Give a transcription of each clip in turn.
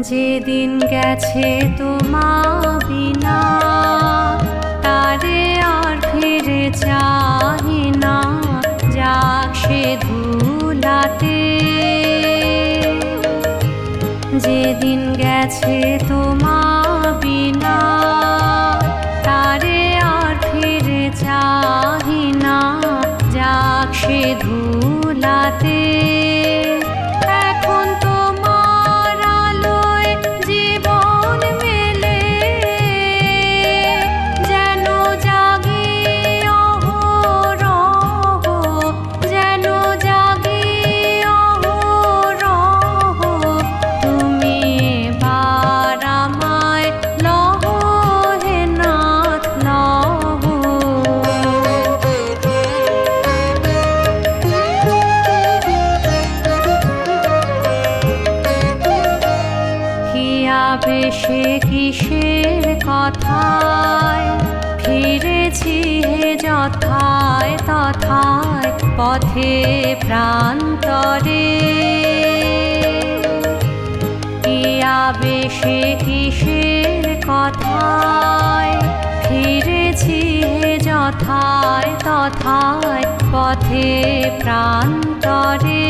যেদিন গেছে তোমা বিনা তারে আর ফিরে চাহি না, যাক সে ধুলাতে। যেদিন গেছে তোমা বিনা তারে আর ফিরে চাহি না, যাক সে ধুলাতে। বেশে কিসের কথায় ফিরেছি হে যথায় তথায় পথে প্রান্তরে। কিয়া বেশে কিসের কথায় ফিরেছি হে যথায় তথায় পথে প্রান্তরে।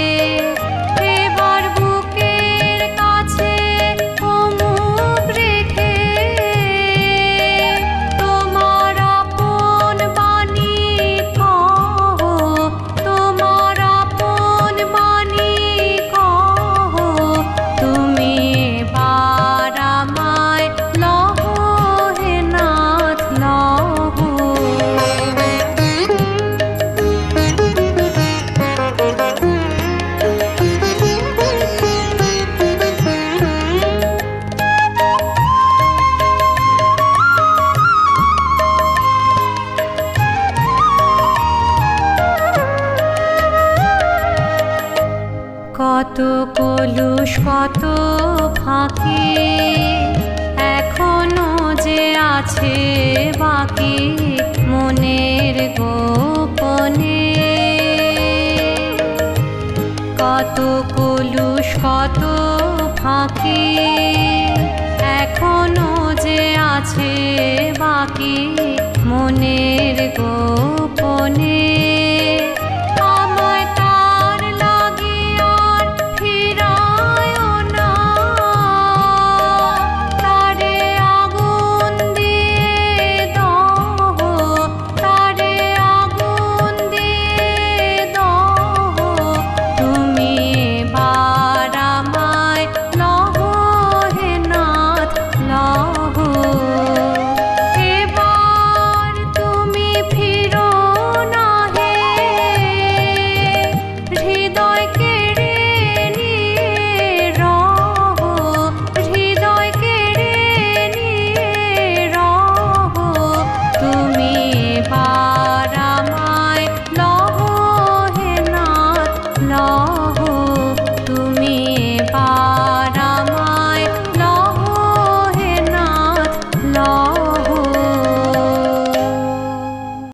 কত কলুষ কত ফাঁকি এখনো যে আছে বাকি মনের গোপনে। কত কলুষ কত ফাঁকি এখনো যে আছে বাকি মনের গোপনে।